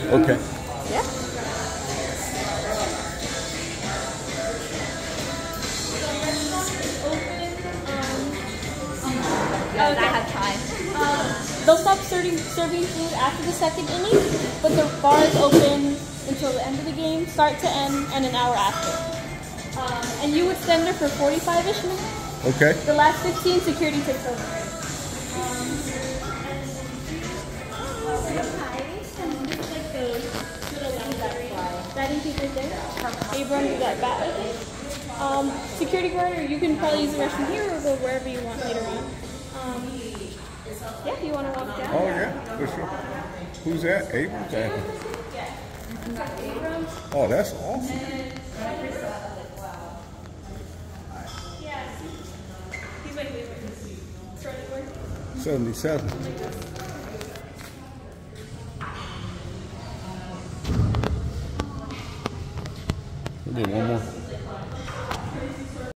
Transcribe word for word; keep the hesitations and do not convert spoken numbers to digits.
Okay. Yeah. Yes, I have time. Um, they'll stop serving, serving food after the second inning, but the bar is open until the end of the game, start to end, and an hour after. Um, and you would stand there for forty-five-ish minutes. Okay. The last fifteen, security takes over. Um, batting keepers there. Abram, you got bat with it. Um, security guard, you can probably use the restroom here or go wherever you want later on. Um, yeah, you want to walk down? Oh yeah, for sure. Who's that? Abrams? Abrams. Oh, that's awesome. Yeah. He's wait, wait, wait. Starting work. seventy-seven. We'll do one more.